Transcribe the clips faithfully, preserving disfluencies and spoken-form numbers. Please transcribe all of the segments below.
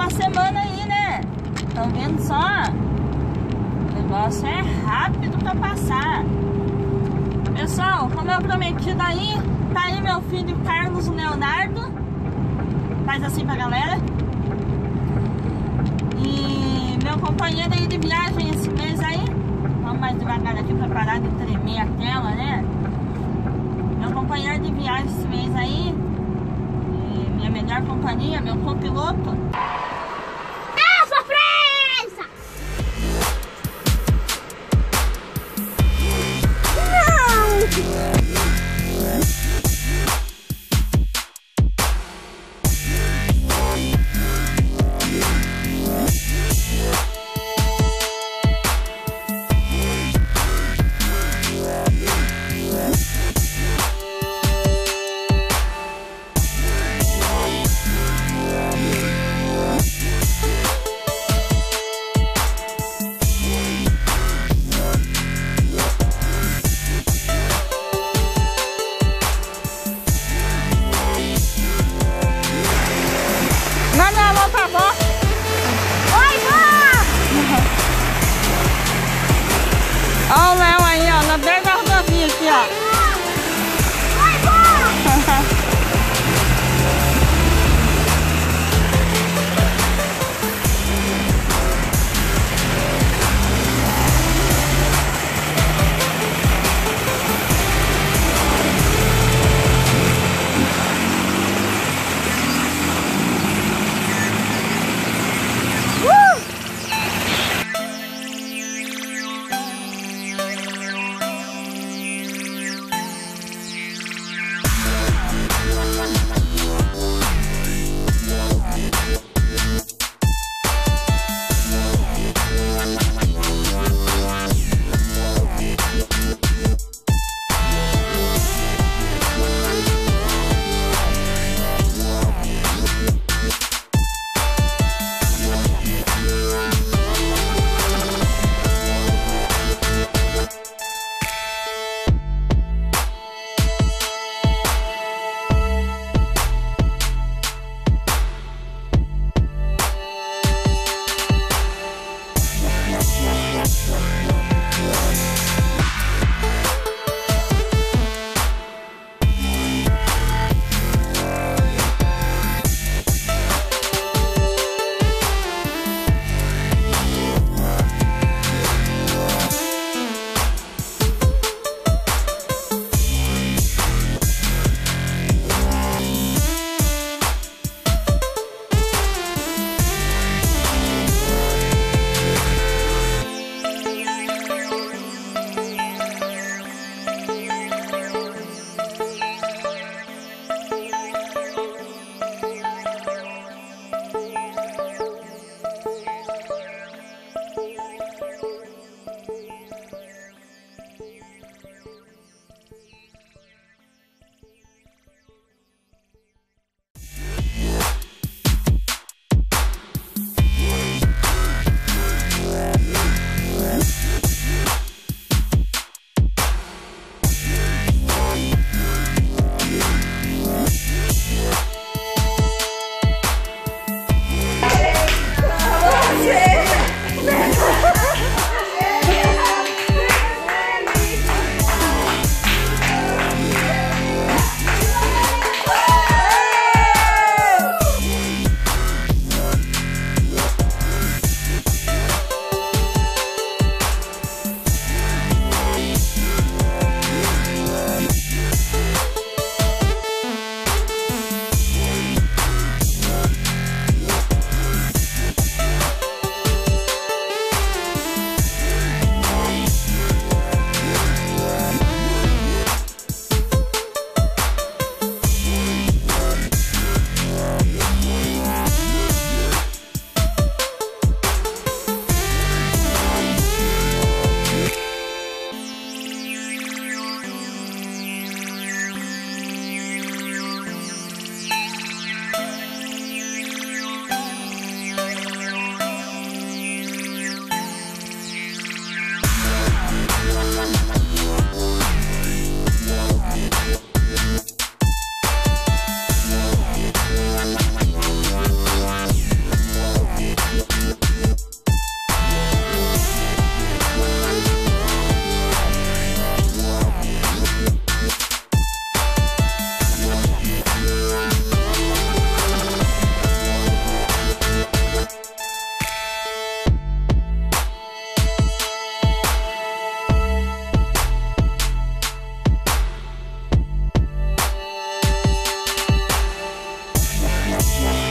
uma semana aí, né? Estão vendo só? O negócio é rápido pra passar. Pessoal, como eu prometi daí, tá aí meu filho Carlos Leonardo. Faz assim pra galera. E meu companheiro aí de viagem esse mês aí. Vamos mais devagar aqui pra parar de tremer a tela, né? Meu companheiro de viagem esse mês aí. E minha melhor companhia, meu copiloto. Ah, surpresa! Não!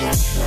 Bye.